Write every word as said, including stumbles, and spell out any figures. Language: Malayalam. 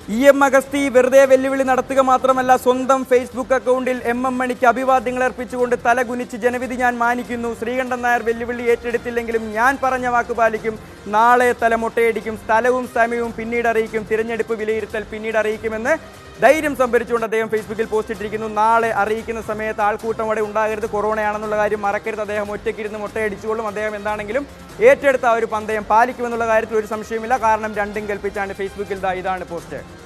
ഇ എം അഗസ്തി വെറുതെ വെല്ലുവിളി നടത്തുക മാത്രമല്ല, സ്വന്തം ഫേസ്ബുക്ക് അക്കൗണ്ടിൽ എം എം മണിക്ക് അഭിവാദ്യങ്ങൾ അർപ്പിച്ചുകൊണ്ട് തലകുനിച്ച് ജനവിധി ഞാൻ മാനിക്കുന്നു, ശ്രീകണ്ഠൻ നായർ വെല്ലുവിളി ഏറ്റെടുത്തില്ലെങ്കിലും ഞാൻ പറഞ്ഞ വാക്ക് പാലിക്കും, നാളെ തല മുട്ടയടിക്കും, സ്ഥലവും സമയവും പിന്നീട് അറിയിക്കും, തിരഞ്ഞെടുപ്പ് വിലയിരുത്തൽ പിന്നീട് അറിയിക്കുമെന്ന് ധൈര്യം സംഭരിച്ചുകൊണ്ട് അദ്ദേഹം ഫേസ്ബുക്കിൽ പോസ്റ്റ് ഇട്ടിരിക്കുന്നു. നാളെ അറിയിക്കുന്ന സമയത്ത് ആൾക്കൂട്ടം അവിടെ ഉണ്ടാകരുത്, കൊറോണയാണെന്നുള്ള കാര്യം മറക്കരുത്, അദ്ദേഹം ഒറ്റയ്ക്കിരുന്ന് മുട്ടയടിച്ചുകൊള്ളും, അദ്ദേഹം എന്താണെങ്കിലും ഏറ്റെടുത്ത ആ ഒരു പന്തയം പാലിക്കുമെന്നുള്ള കാര്യത്തിൽ ഒരു സംശയമില്ല. കാരണം രണ്ടും കൽപ്പിച്ചാണ് ഫേസ്ബുക്കിൽ ഇതാണ് പോസ്റ്റ്.